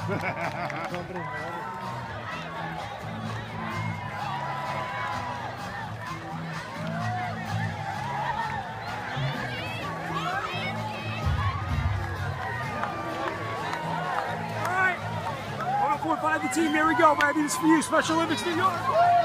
Alright, 104.5 the team, here we go, baby. This is for you, Special Olympics New York.